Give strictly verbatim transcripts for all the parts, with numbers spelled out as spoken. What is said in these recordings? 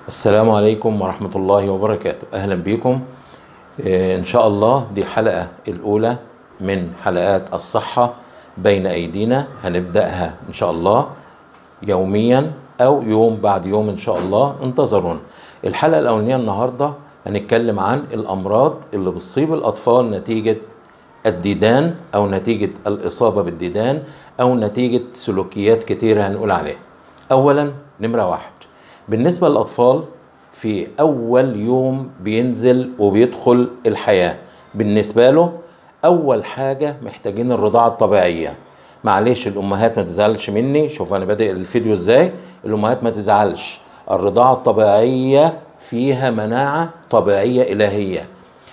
السلام عليكم ورحمة الله وبركاته. أهلا بكم. إيه، إن شاء الله دي حلقة الأولى من حلقات الصحة بين أيدينا. هنبدأها إن شاء الله يوميا أو يوم بعد يوم إن شاء الله، انتظرونا. الحلقة الأولانية النهاردة هنتكلم عن الأمراض اللي بتصيب الأطفال نتيجة الديدان أو نتيجة الإصابة بالديدان أو نتيجة سلوكيات كتيرة هنقول عليها. أولا نمرة واحد، بالنسبة للأطفال في أول يوم بينزل وبيدخل الحياة، بالنسبة له أول حاجة محتاجين الرضاعة الطبيعية. معلش الأمهات ما تزعلش مني، شوف أنا بادئ الفيديو إزاي. الأمهات ما تزعلش، الرضاعة الطبيعية فيها مناعة طبيعية إلهية.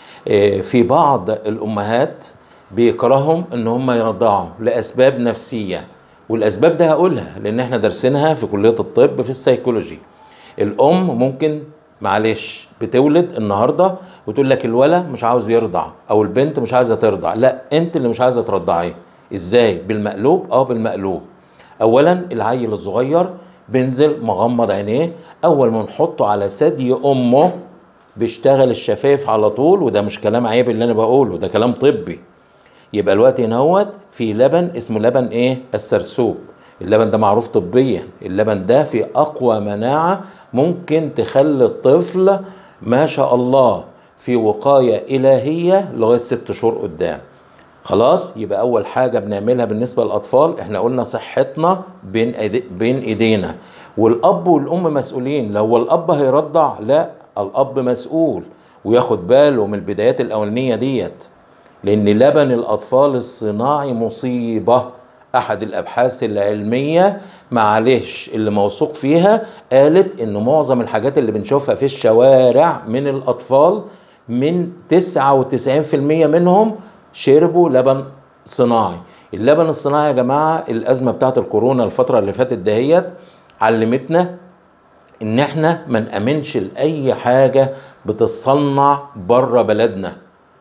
في بعض الأمهات بيكرههم إن هم يرضعوا لأسباب نفسية، والأسباب ده هقولها لأن احنا درسينها في كلية الطب في السيكولوجي. الأم ممكن معلش بتولد النهاردة وتقول لك الولد مش عاوز يرضع أو البنت مش عايزة ترضع، لا أنت اللي مش عايزة ترضعيه. إزاي؟ بالمقلوب. أه بالمقلوب. أولا العيل الصغير بينزل مغمض عينيه، أول ما نحطه على ثدي أمه بيشتغل الشفايف على طول، وده مش كلام عيب اللي أنا بقوله، ده كلام طبي. يبقى الوقت هنوت في لبن اسمه لبن ايه؟ السرسوب. اللبن ده معروف طبيا، اللبن ده فيه اقوى مناعة ممكن تخلي الطفل ما شاء الله في وقاية الهية لغاية ست شهور قدام. خلاص، يبقى اول حاجة بنعملها بالنسبة للاطفال، احنا قلنا صحتنا بين أيدي بين ايدينا، والاب والام مسؤولين. لو الاب هيرضع، لا، الاب مسؤول وياخد باله من البدايات الاولانية ديت، لأن لبن الأطفال الصناعي مصيبة. أحد الأبحاث العلمية معلش اللي موثوق فيها قالت إن معظم الحاجات اللي بنشوفها في الشوارع من الأطفال من تسعة وتسعين في المية منهم شربوا لبن صناعي. اللبن الصناعي يا جماعة، الأزمة بتاعت الكورونا الفترة اللي فاتت دهيت علمتنا إن إحنا ما نأمنش لأي حاجة بتتصنع بره بلدنا،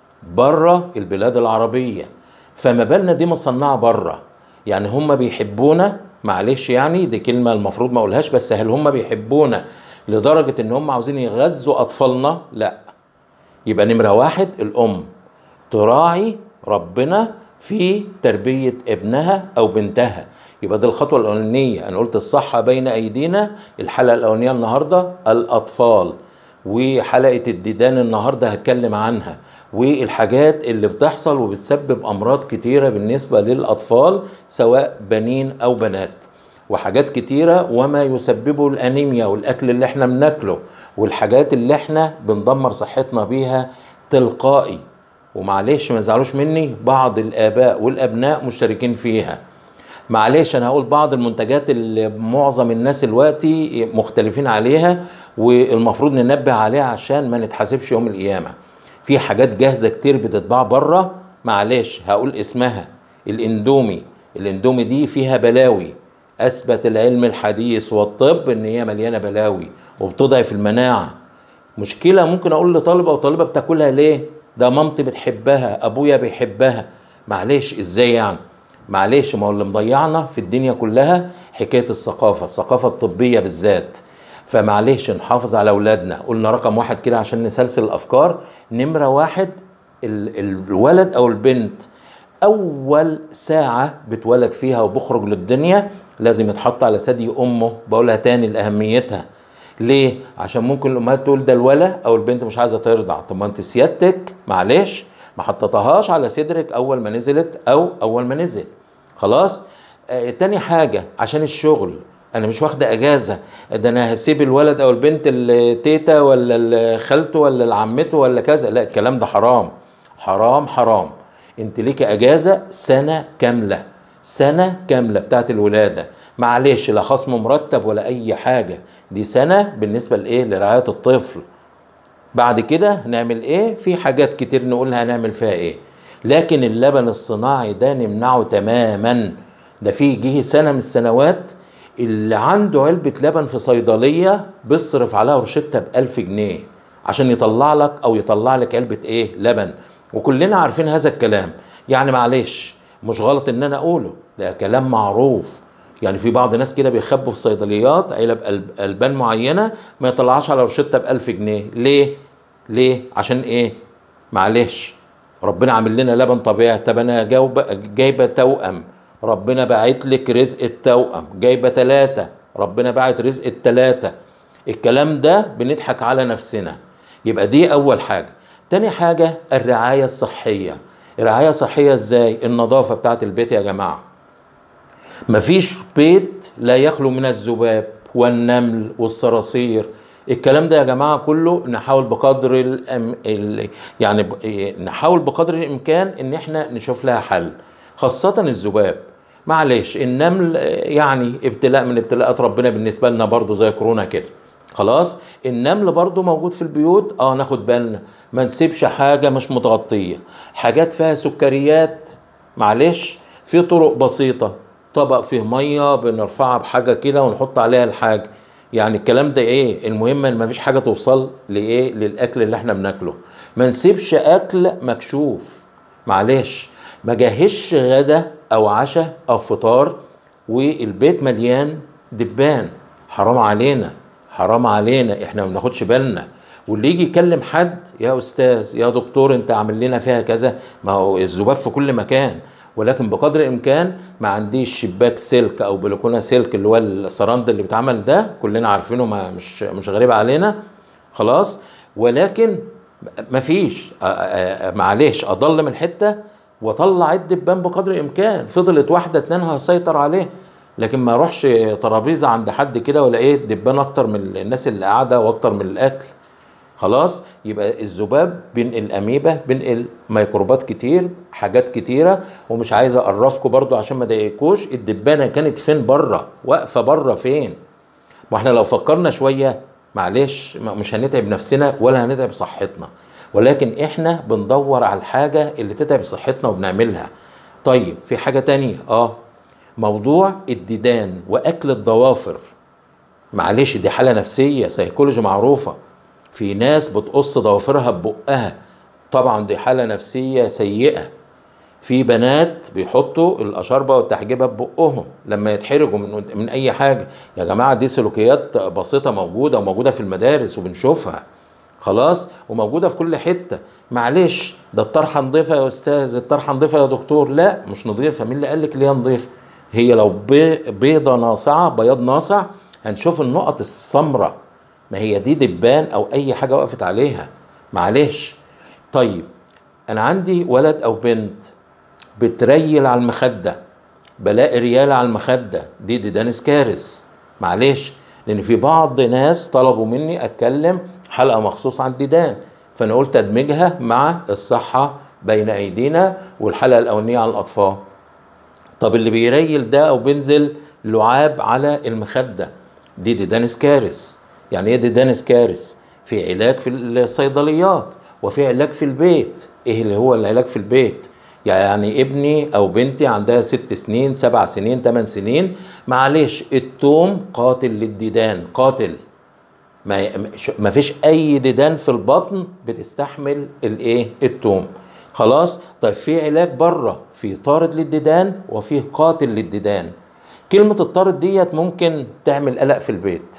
بره البلاد العربية. فما بالنا دي مصنعة بره، يعني هم بيحبونا، معلش يعني دي كلمة المفروض ما اقولهاش، بس هل هم بيحبونا لدرجة ان هم عاوزين يغذوا اطفالنا؟ لا. يبقى نمرة واحد الام تراعي ربنا في تربية ابنها او بنتها. يبقى دي الخطوة الاولانية. انا قلت الصحة بين ايدينا، الحلقة الاولانية النهاردة الاطفال، وحلقة الديدان النهاردة هتكلم عنها، والحاجات اللي بتحصل وبتسبب أمراض كتيرة بالنسبة للأطفال سواء بنين أو بنات، وحاجات كتيرة وما يسببه الأنيميا والأكل اللي احنا بناكله والحاجات اللي احنا بندمر صحتنا بيها تلقائي. ومعلش ما يزعلوش مني، بعض الآباء والأبناء مشتركين فيها. معلش أنا هقول بعض المنتجات اللي معظم الناس دلوقتي مختلفين عليها والمفروض ننبه عليها عشان ما نتحاسبش يوم القيامة. في حاجات جاهزة كتير بتتباع بره، معلش هقول اسمها الاندومي. الاندومي دي فيها بلاوي، اثبت العلم الحديث والطب ان هي مليانة بلاوي وبتضعف المناعة. مشكلة ممكن اقول لطالب او طالبة بتاكلها ليه؟ ده مامتي بتحبها، ابويا بيحبها. معلش ازاي يعني؟ معلش ما هو اللي مضيعنا في الدنيا كلها حكاية الثقافة، الثقافة الطبية بالذات. فمعلش نحافظ على اولادنا. قلنا رقم واحد كده عشان نسلسل الافكار. نمرة واحد الولد او البنت اول ساعة بتولد فيها وبخرج للدنيا لازم يتحط على ثدي امه. بقولها تاني لاهميتها. ليه؟ عشان ممكن الامهات تقول ده الولد او البنت مش عايزة ترضع. طب ما انت سيادتك معلش ما حطتهاش على صدرك اول ما نزلت او اول ما نزل. خلاص. آه تاني حاجة عشان الشغل، انا مش واخده اجازه، ده انا هسيب الولد او البنت التيتا ولا خالته ولا عمته ولا كذا. لا، الكلام ده حرام حرام حرام. انت ليك اجازه سنه كامله، سنه كامله بتاعت الولاده. معلش لا خصم مرتب ولا اي حاجه، دي سنه بالنسبه لايه؟ لرعايه الطفل. بعد كده هنعمل ايه؟ في حاجات كتير نقولها هنعمل فيها ايه، لكن اللبن الصناعي ده نمنعه تماما. ده في جه سنه من السنوات اللي عنده علبة لبن في صيدلية بيصرف عليها روشتة بألف جنيه عشان يطلع لك أو يطلع لك علبة إيه؟ لبن. وكلنا عارفين هذا الكلام. يعني معلش مش غلط إن أنا أقوله، ده كلام معروف. يعني في بعض ناس كده بيخبوا في الصيدليات علب ألب- البان معينه ما يطلعهاش على روشته ب ألف جنيه. ليه؟ ليه؟ عشان ايه؟ معلش، ربنا عامل لنا لبن طبيعي. طب انا جاوب جايبه توأم، ربنا باعت لك رزق التوأم. جايبه ثلاثه، ربنا باعت رزق الثلاثه. الكلام ده بنضحك على نفسنا. يبقى دي اول حاجه. تاني حاجه الرعايه الصحيه. الرعايه الصحيه ازاي؟ النظافه بتاعت البيت يا جماعه. مفيش بيت لا يخلو من الذباب والنمل والصراصير. الكلام ده يا جماعة كله نحاول بقدر الأم... ال... يعني ب... نحاول بقدر الإمكان إن احنا نشوف لها حل، خاصة الذباب. معلش النمل يعني ابتلاء من ابتلاءات ربنا بالنسبة لنا برضو زي كورونا كده. خلاص النمل برضو موجود في البيوت، اه ناخد بالنا ما نسيبش حاجة مش متغطية. حاجات فيها سكريات، معلش في طرق بسيطة، طبق فيه ميه بنرفعها بحاجه كده ونحط عليها الحاجه. يعني الكلام ده ايه؟ المهم ان مفيش حاجه توصل لايه؟ للاكل اللي احنا بناكله. ما نسيبش اكل مكشوف. معلش ما جهزش غدا او عشاء او فطار والبيت مليان دبان. حرام علينا، حرام علينا، احنا ما بناخدش بالنا. واللي يجي يكلم حد يا استاذ يا دكتور انت عامل لنا فيها كذا، ما هو الذباب في كل مكان. ولكن بقدر الامكان ما عنديش شباك سلك او بلكونه سلك اللي هو السراند اللي بيتعمل ده كلنا عارفينه، ما مش مش غريب علينا. خلاص ولكن ما فيش معلش اضل من حته واطلع الدبان بقدر الامكان. فضلت واحده اتنين هسيطر عليه، لكن ما اروحش ترابيزه عند حد كده ولا ايه الدبان اكتر من الناس اللي قاعده واكتر من الاكل. خلاص يبقى الذباب بينقل اميبا، بينقل ميكروبات كتير، حاجات كتيره. ومش عايز اقرفكم برضو عشان ما اضايقكوش، الدبانه كانت فين بره؟ واقفه بره فين؟ ما احنا لو فكرنا شويه معلش مش هنتعب نفسنا ولا هنتعب صحتنا، ولكن احنا بندور على الحاجه اللي تتعب صحتنا وبنعملها. طيب في حاجه تانية، اه موضوع الديدان واكل الضوافر. معلش دي حاله نفسيه سيكولوجي معروفه. في ناس بتقص ضوافرها ببقها، طبعا دي حالة نفسية سيئة. في بنات بيحطوا الأشاربة والتحجيبة ببقهم لما يتحرجوا من, من أي حاجة. يا جماعة دي سلوكيات بسيطة موجودة وموجودة في المدارس وبنشوفها. خلاص وموجودة في كل حتة. معلش ده الطرحة نضيفة يا أستاذ، الطرحة نضيفة يا دكتور. لا مش نضيفة. مين اللي قالك ليه نضيفة؟ هي لو بيضة ناصعة بياض ناصع هنشوف النقط السمراء، ما هي دي دبان او اي حاجه وقفت عليها. معلش. طيب انا عندي ولد او بنت بتريل على المخده، بلاقي رياله على المخده، دي ديدان كارث. معلش لان في بعض ناس طلبوا مني اتكلم حلقه مخصوص عن الديدان، فانا قلت ادمجها مع الصحه بين ايدينا والحلقه الاولانيه عن الاطفال. طب اللي بيريل ده او بينزل لعاب على المخده، دي ديدان كارث. يعني ايه ديدان كارث؟ في علاج في الصيدليات وفي علاج في البيت. ايه اللي هو العلاج في البيت؟ يعني ابني او بنتي عندها ست سنين سبع سنين تمن سنين، معلش التوم قاتل للديدان، قاتل. ما ما فيش اي ديدان في البطن بتستحمل الايه؟ التوم. خلاص. طيب في علاج بره، في طارد للديدان وفي قاتل للديدان. كلمة الطارد ديت ممكن تعمل قلق في البيت،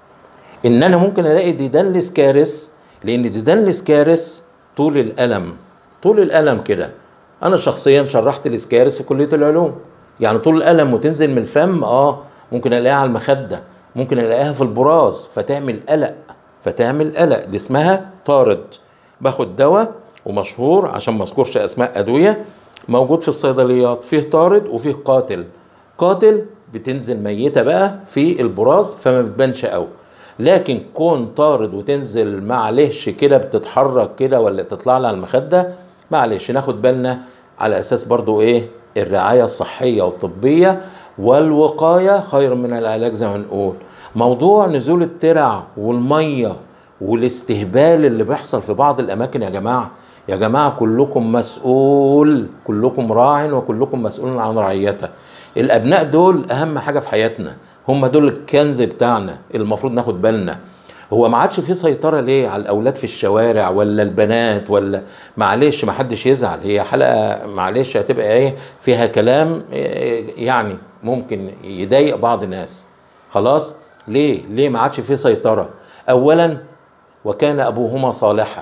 ان انا ممكن الاقي ديدان لسكارس، لان ديدان لسكارس طول القلم، طول القلم كده. انا شخصيا شرحت الاسكارس في كلية العلوم، يعني طول القلم وتنزل من الفم. اه ممكن الاقيها على المخدة، ممكن الاقيها في البراز فتعمل قلق، فتعمل قلق. دي اسمها طارد. باخد دواء ومشهور عشان ما اذكرش اسماء ادوية، موجود في الصيدليات، فيه طارد وفيه قاتل. قاتل بتنزل ميتة بقى في البراز فما بتبانش قوي، لكن كون طارد وتنزل معلش كده بتتحرك كده ولا تطلع لها المخدة، معلش ناخد بالنا. على اساس برضو ايه؟ الرعاية الصحية والطبية والوقاية خير من العلاج زي ما نقول. موضوع نزول الترع والمية والاستهبال اللي بيحصل في بعض الاماكن يا جماعة، يا جماعة كلكم مسؤول، كلكم راع وكلكم مسؤول عن رعيته. الابناء دول اهم حاجة في حياتنا، هم دول الكنز بتاعنا، المفروض ناخد بالنا. هو ما عادش في سيطرة ليه على الاولاد في الشوارع ولا البنات ولا؟ معلش ما حدش يزعل، هي حلقة معلش هتبقى ايه فيها كلام يعني ممكن يضايق بعض الناس. خلاص ليه؟ ليه ما عادش فيه سيطرة؟ أولا وكان أبوهما صالحا،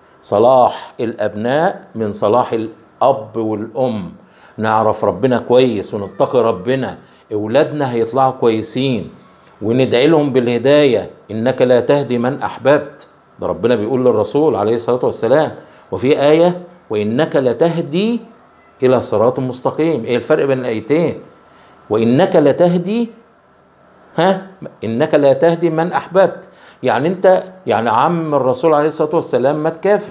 صلاح الأبناء من صلاح الأب والأم، نعرف ربنا كويس ونتقي ربنا، أولادنا هيطلعوا كويسين وندعي لهم بالهداية، إنك لا تهدي من أحببت، ده ربنا بيقول للرسول عليه الصلاة والسلام. وفي آية وإنك لتهدي إلى صراط مستقيم. إيه الفرق بين الآيتين؟ وإنك لتهدي، ها إنك لا تهدي من أحببت، يعني أنت يعني عم الرسول عليه الصلاة والسلام مات كافر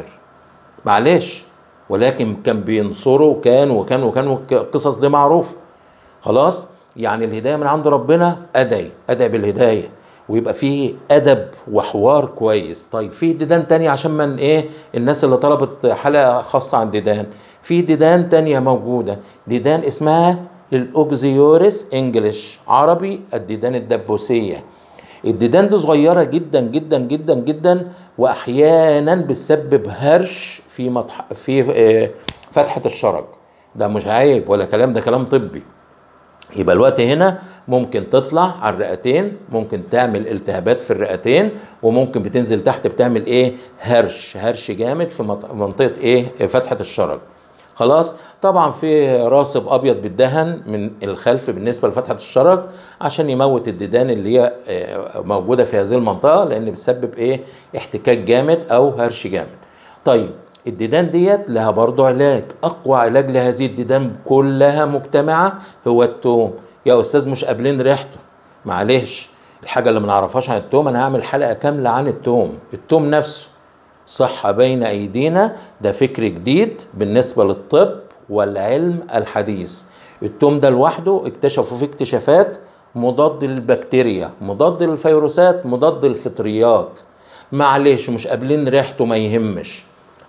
معلش، ولكن كان بينصره وكان وكان وكان القصص دي معروفة. خلاص يعني الهداية من عند ربنا، أدعي أدعي بالهداية ويبقى فيه أدب وحوار كويس. طيب في ديدان تانية عشان من إيه الناس اللي طلبت حلقة خاصة عن ديدان، في ديدان تانية موجودة، ديدان اسمها الأوكزيوريس انجلش، عربي الديدان الدبوسية. الديدان دي صغيرة جدا جدا جدا جدا، واحيانا بتسبب هرش في مطح في فتحة الشرج. ده مش عيب ولا كلام، ده كلام طبي. يبقى الوقت هنا ممكن تطلع على الرئتين، ممكن تعمل التهابات في الرئتين، وممكن بتنزل تحت بتعمل ايه هرش هرش جامد في منطقة ايه فتحة الشرج. خلاص طبعا في راسب ابيض بالدهن من الخلف بالنسبه لفتحه الشرج عشان يموت الديدان اللي هي موجوده في هذه المنطقه، لان بتسبب ايه احتكاك جامد او هرش جامد. طيب الديدان ديت لها برضو علاج، اقوى علاج لهذه الديدان كلها مجتمعه هو التوم. يا استاذ مش قابلين ريحته، معلش الحاجه اللي ما نعرفهاش عن التوم انا هعمل حلقه كامله عن التوم. التوم نفسه صحة بين أيدينا، ده فكر جديد بالنسبة للطب والعلم الحديث. التوم ده لوحده اكتشفوا فيه اكتشافات مضاد للبكتيريا، مضاد للفيروسات، مضاد للفطريات. معلش مش قابلين ريحته ما يهمش،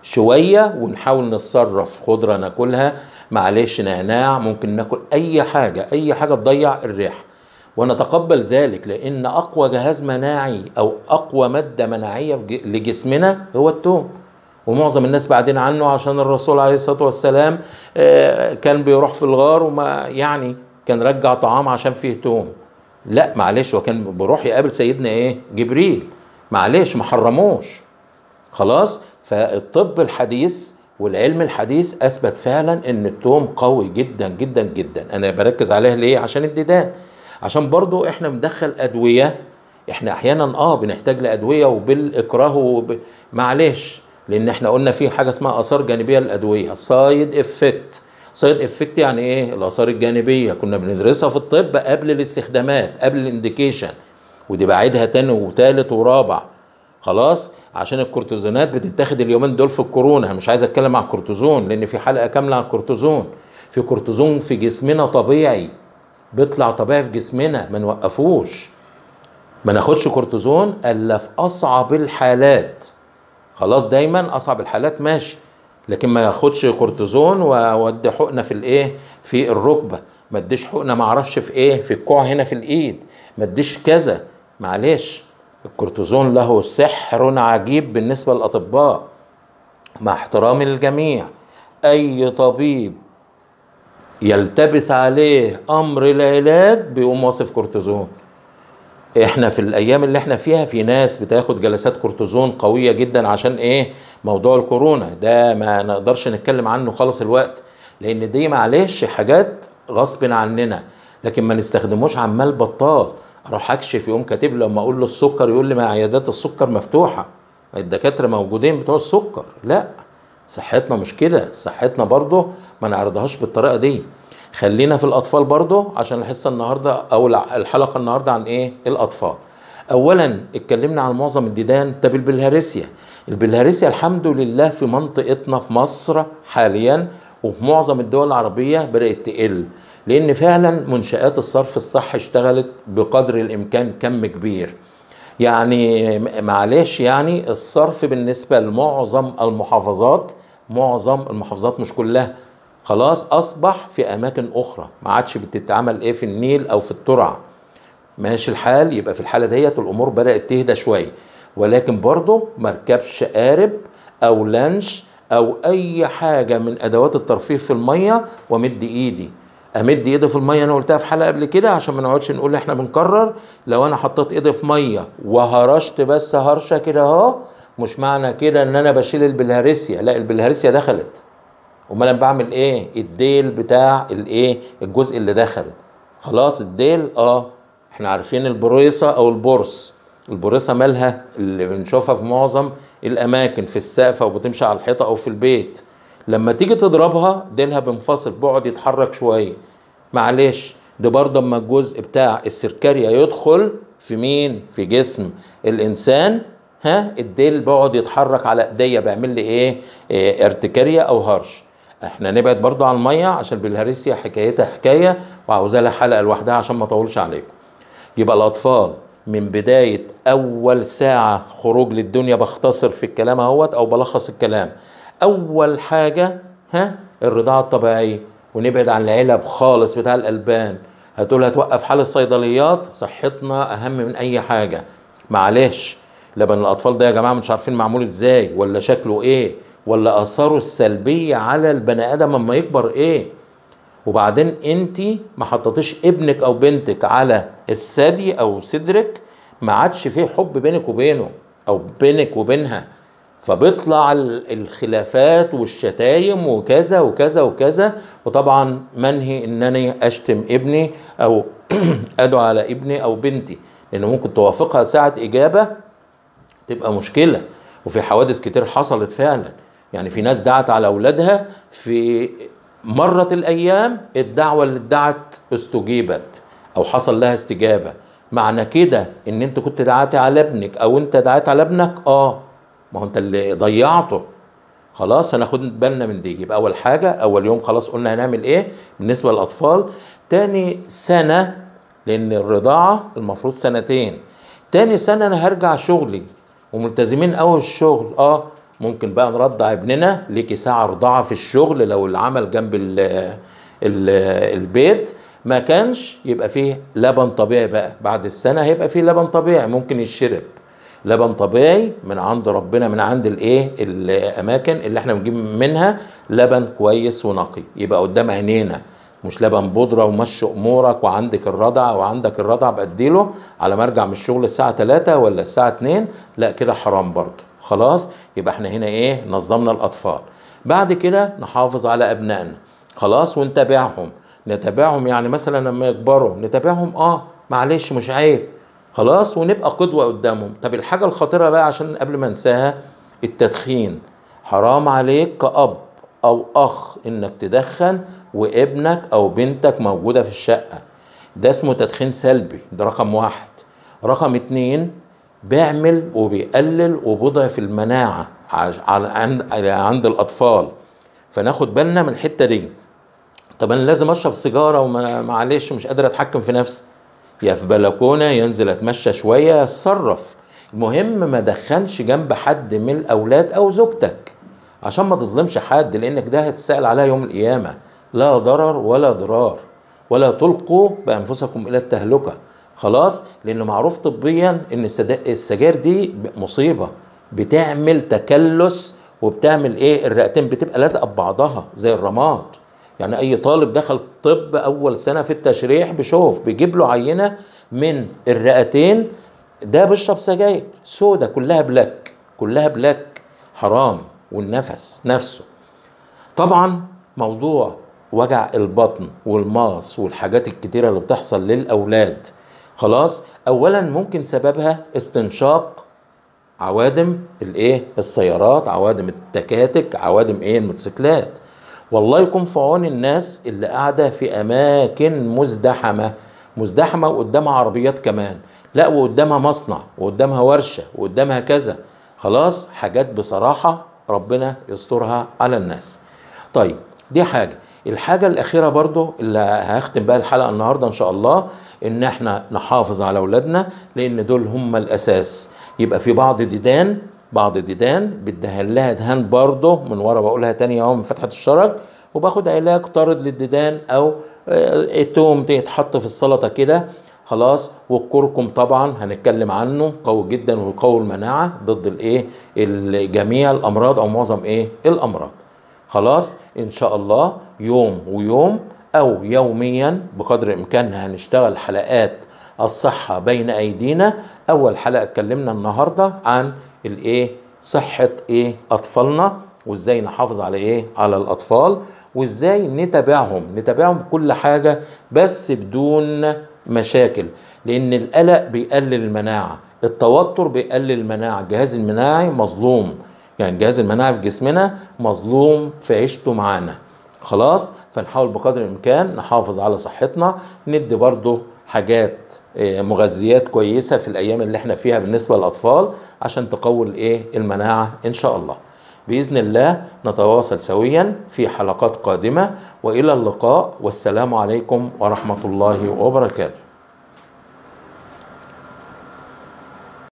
شوية ونحاول نتصرف، خضرة ناكلها، معلش نعناع، ممكن ناكل أي حاجة أي حاجة تضيع الريحة ونتقبل ذلك، لأن أقوى جهاز مناعي أو أقوى مادة مناعية لجسمنا هو التوم. ومعظم الناس بعدين عنه عشان الرسول عليه الصلاة والسلام كان بيروح في الغار وما يعني كان رجع طعام عشان فيه توم. لا معلش، وكان بيروح يقابل سيدنا ايه جبريل، معلش ما حرموش. خلاص فالطب الحديث والعلم الحديث أثبت فعلا إن التوم قوي جدا جدا جدا. أنا بركز عليه ليه؟ عشان الديدان، عشان برضو احنا بندخل ادوية، احنا احيانا اه بنحتاج لادوية وبالاكراه وب... معلش، لان احنا قلنا في حاجة اسمها اثار جانبية للادوية، سايد افكت. سايد افكت يعني ايه؟ الاثار الجانبية كنا بندرسها في الطب قبل الاستخدامات، قبل الانديكيشن، ودي بعيدها تاني وتالت ورابع. خلاص عشان الكورتيزونات بتتاخد اليومين دول في الكورونا، مش عايز اتكلم عن الكورتيزون لان في حلقة كاملة عن الكورتيزون. في كورتيزون في جسمنا طبيعي، بيطلع طبيعي في جسمنا، ما نوقفوش، ما ناخدش كورتيزون الا في اصعب الحالات. خلاص دايما اصعب الحالات ماشي، لكن ما ياخدش كورتيزون وودي حقنه في الايه في الركبه، ما اديش حقنه ما اعرفش في ايه في الكوع هنا في الايد، ما اديش كذا. معلش الكورتيزون له سحر عجيب بالنسبه للاطباء، مع احترامي للجميع. اي طبيب يلتبس عليه امر العلاج بيقوم واصف كورتيزون. احنا في الايام اللي احنا فيها في ناس بتاخد جلسات كورتيزون قوية جدا عشان ايه؟ موضوع الكورونا ده ما نقدرش نتكلم عنه خالص الوقت، لان دي معلش حاجات غصب عننا، لكن ما نستخدموش عمال بطال. اروح اكشف يقوم كاتب لي، لما اقول له السكر يقول لي ما عيادات السكر مفتوحة، الدكاترة موجودين بتوع السكر. لا، صحتنا مش كده، صحتنا برضو ما نعرضهاش بالطريقة دي. خلينا في الأطفال برضو عشان الحصة النهاردة أو الحلقة النهاردة عن إيه؟ الأطفال. أولا اتكلمنا عن معظم الديدان. طب البلهارسيا، البلهارسيا الحمد لله في منطقتنا في مصر حاليا وفي معظم الدول العربية بدأت تقل، لأن فعلا منشآت الصرف الصحي اشتغلت بقدر الإمكان كم كبير. يعني معلش يعني الصرف بالنسبة لمعظم المحافظات، معظم المحافظات مش كلها، خلاص أصبح في أماكن أخرى ما عادش بتتعمل إيه في النيل أو في الترع. ماشي الحال، يبقى في الحالة ديت الأمور بدأت تهدى شوية، ولكن برضه مركبش قارب أو لانش أو أي حاجة من أدوات الترفيه في المية ومد إيدي. امد ايدي في الميه، انا قلتها في حلقه قبل كده عشان ما نقعدش نقول احنا بنكرر. لو انا حطيت ايدي في ميه وهرشت بس هرشه كده اهو، مش معنى كده ان انا بشيل البلهارسيا، لا البلهارسيا دخلت. امال انا بعمل ايه؟ الديل بتاع الايه؟ الجزء اللي دخل. خلاص الديل اه احنا عارفين البريصه او البرص. البريصه مالها؟ اللي بنشوفها في معظم الاماكن في السقف او بتمشي على الحيطه او في البيت. لما تيجي تضربها ديلها بينفصل، بيقعد يتحرك شويه. معلش ده برضه اما الجزء بتاع السركاريا يدخل في مين؟ في جسم الانسان، ها الديل بيقعد يتحرك على ايديا، بيعمل لي ايه؟ إيه ارتكاريا او هرش. احنا نبعد برضو عن الميه عشان بالهارسيا حكايتها حكايه وعاوزة لها حلقه لوحدها عشان ما اطولش عليكم. يبقى الاطفال من بدايه اول ساعه خروج للدنيا، بختصر في الكلام اهوت او بلخص الكلام. اول حاجه ها الرضاعه الطبيعيه، ونبعد عن العلب خالص بتاع الالبان. هتقول هتوقف حال الصيدليات، صحتنا اهم من اي حاجه. معلش لبن الاطفال ده يا جماعه مش عارفين معمول ازاي ولا شكله ايه ولا اثاره السلبيه على البني ادم اما يكبر ايه. وبعدين انت ما حطيتيش ابنك او بنتك على الثدي او صدرك، ما عادش فيه حب بينك وبينه او بينك وبينها، فبيطلع الخلافات والشتايم وكذا وكذا وكذا. وطبعا منهي انني اشتم ابني او ادعو على ابني او بنتي، لان ممكن توافقها ساعه اجابه تبقى مشكله. وفي حوادث كتير حصلت فعلا، يعني في ناس دعت على اولادها في مرت الايام الدعوه اللي ادعت استجيبت او حصل لها استجابه. معنى كده ان انت كنت دعاتي على ابنك او انت دعيت على ابنك، اه ما هو انت اللي ضيعته. خلاص هناخد بالنا من دي. يبقى اول حاجه اول يوم خلاص قلنا هنعمل ايه بالنسبه للاطفال. تاني سنه، لان الرضاعه المفروض سنتين، تاني سنه انا هرجع شغلي وملتزمين قوي الشغل. اه ممكن بقى نرضع ابننا ليكي ساعه رضاعه في الشغل لو العمل جنب ال ال البيت. ما كانش يبقى فيه لبن طبيعي بقى، بعد السنه هيبقى فيه لبن طبيعي ممكن يشرب، لبن طبيعي من عند ربنا، من عند الايه الاماكن اللي احنا بنجيب منها لبن كويس ونقي، يبقى قدام عينينا، مش لبن بودره ومشي امورك وعندك الرضع وعندك الرضع بديله على ما ارجع من الشغل الساعه تلاتة ولا الساعه اتنين، لا كده حرام برضه. خلاص يبقى احنا هنا ايه نظمنا الاطفال. بعد كده نحافظ على ابنائنا خلاص ونتابعهم. نتابعهم يعني مثلا لما يكبروا نتابعهم، اه معلش مش عيب خلاص، ونبقى قدوة قدامهم. طب الحاجة الخطيرة بقى عشان قبل ما انساها، التدخين. حرام عليك كأب او اخ انك تدخن وابنك او بنتك موجودة في الشقة، ده اسمه تدخين سلبي، ده رقم واحد. رقم اتنين بيعمل وبيقلل وبيضعف المناعة عند عند الاطفال، فناخد بالنا من الحتة دي. طب انا لازم اشرب سيجارة ومعلش مش قادر اتحكم في نفسي، يا في بلكونه ينزل اتمشى شويه يتصرف، المهم ما دخنش جنب حد من الاولاد او زوجتك عشان ما تظلمش حد، لانك ده هتسأل عليها يوم القيامه. لا ضرر ولا ضرار، ولا تلقوا بانفسكم الى التهلكه. خلاص لانه معروف طبيا ان السجاير دي مصيبه، بتعمل تكلس وبتعمل ايه الرئتين بتبقى لازقه ببعضها زي الرماد. يعني اي طالب دخل طب اول سنه في التشريح بشوف بيجيب له عينه من الرئتين، ده بيشرب سجاير سودا كلها بلاك كلها بلاك، حرام. والنفس نفسه طبعا موضوع وجع البطن والمغص والحاجات الكتيره اللي بتحصل للاولاد. خلاص اولا ممكن سببها استنشاق عوادم الايه السيارات، عوادم التكاتك، عوادم ايه الموتوسيكلات. والله يكون في عون الناس اللي قاعده في اماكن مزدحمه مزدحمه وقدامها عربيات كمان، لا وقدامها مصنع وقدامها ورشه وقدامها كذا. خلاص حاجات بصراحه ربنا يسترها على الناس. طيب دي حاجه. الحاجه الاخيره برضو اللي هختم بقى الحلقه النهارده ان شاء الله، ان احنا نحافظ على اولادنا لان دول هم الاساس. يبقى في بعض ديدان بعض ديدان بتدهن لها دهان برضه من ورا، بقولها تاني اهو من فتحه الشرج، وباخد علاج طارد للديدان او التوم يتحط في السلطه كده. خلاص والكركم طبعا هنتكلم عنه قوي جدا ويقوي المناعه ضد الايه جميع الامراض او معظم ايه الامراض. خلاص ان شاء الله يوم ويوم او يوميا بقدر الامكان هنشتغل حلقات الصحة بين ايدينا. اول حلقة اتكلمنا النهاردة عن الايه صحة ايه اطفالنا، وازاي نحافظ على ايه على الاطفال، وازاي نتابعهم نتابعهم في كل حاجة بس بدون مشاكل، لان القلق بيقلل المناعة، التوتر بيقلل المناعة، الجهاز المناعي مظلوم، يعني الجهاز المناعي في جسمنا مظلوم في عيشته معانا. خلاص، فنحاول بقدر الامكان نحافظ على صحتنا، ندي برضو حاجات مغذيات كويسة في الايام اللي احنا فيها بالنسبة للاطفال عشان تقوي الايه المناعة ان شاء الله. بإذن الله نتواصل سويا في حلقات قادمة، وإلى اللقاء، والسلام عليكم ورحمة الله وبركاته.